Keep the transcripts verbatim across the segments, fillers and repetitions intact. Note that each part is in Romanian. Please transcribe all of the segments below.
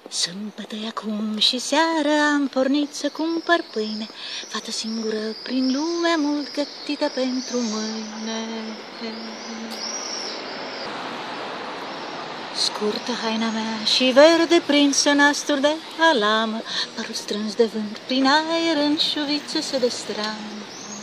Sâmbătă acum și seara am pornit să cumpăr pâine, fată singură prin lume, mult gătită pentru mâine. Scurtă haina mea și verde prinsă în asturi de alamă, părul strâns de vânt prin aer în șuviță se destramă.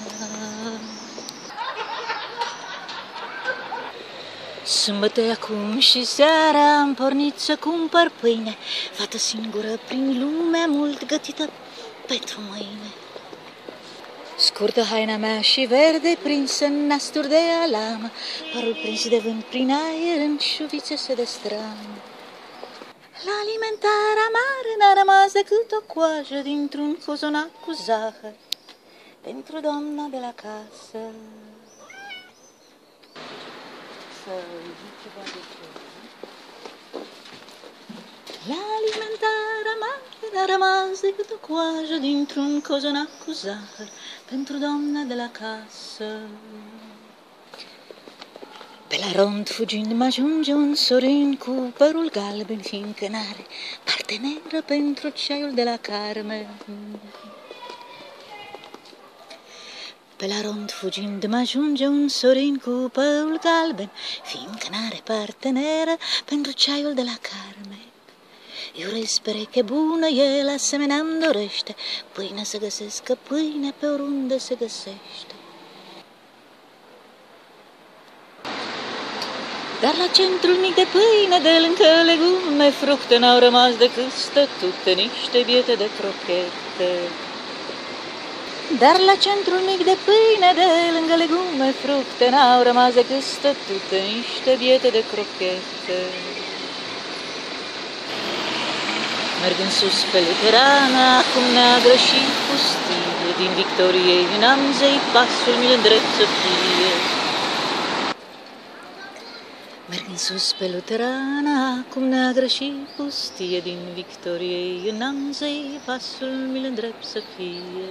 Sâmbătă acum și seara am pornit să cumpăr pâine, fată singură prin lume, mult gătită pentru mâine. Scurtă haina mea și verde prinsă în nasturi de alamă, părul prins de vânt prin aer în șuvițe se destramă. La alimentarea mare n-a rămas decât o coajă dintr-un cozonac cu zahăr pentru doamna de la casă. La alimentarea mare n-a rămas decât o coajă dintr-un cozonac cu zahăr pentru doamna de la casă. Pe la rond fugind m-ajunge un sorin cu părul galben, fiindcă n-are parteneră pentru ceaiul de la Carmen. Pe la rond fugind m-ajunge un sorin cu părul galben, fiindcă n-are parteneră pentru ceaiul de la Carmen. Eu urez pereche bună, el asemenea-mi dorește, pâine să găsescă pâine pe oriunde se găsește. Dar la centrul mic de pâine, de lângă legume, fructe, n-au rămas decât stătute niște biete de crochete. Dar la centrul mic de pâine, de lângă legume, fructe, n-au rămas decât stătute niște biete de crochete. Mergând sus pe Luterana, acum neagră și pustie, din Victoriei în Amzei pasul mi-l îndrept să fie. Mergând sus pe Luterana, acum neagră și pustie, din Victoriei în Amzei pasul mi-l îndrept să fie.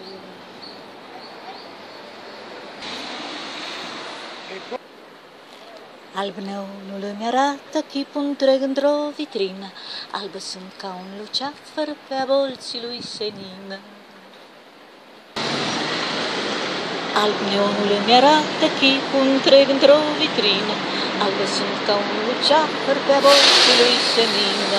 Alb neonul îmi arată chipul întreg într-o vitrină, albă sunt ca un luceafăr pe abolții lui senină. Alb neonul îmi arată chipul întreg într-o vitrină, albă sunt ca un luceafăr pe abolții lui senină.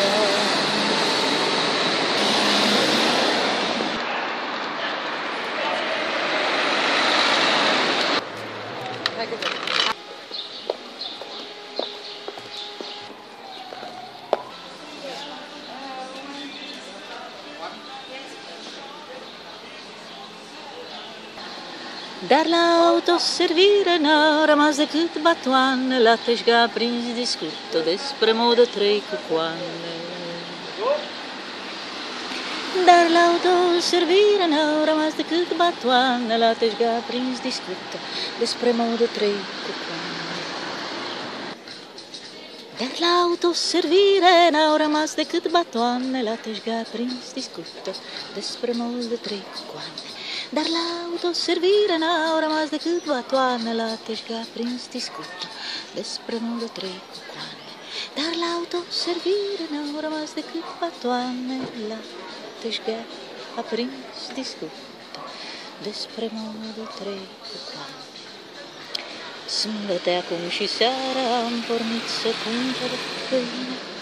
Dar la autoservire n-au rămas decât batoane, la teșga prins discută despre modă trei cucoane. Dar la autoservire n-au rămas decât batoane, la teșga prins discută despre modă trei cucoane. Dar la autoservire n-au rămas decât batoane, la teșga prins discută despre modă trei cucoane. Dar la autoservire n-au rămas decât batoane, la teșga prins discută despre modă trei cucoane. Dar la autoservire n-au rămas decât batoane, la teșga prins discută despre modă trei cucoane. Sâmbătă acum și seara am pornit să cumpăr pâine,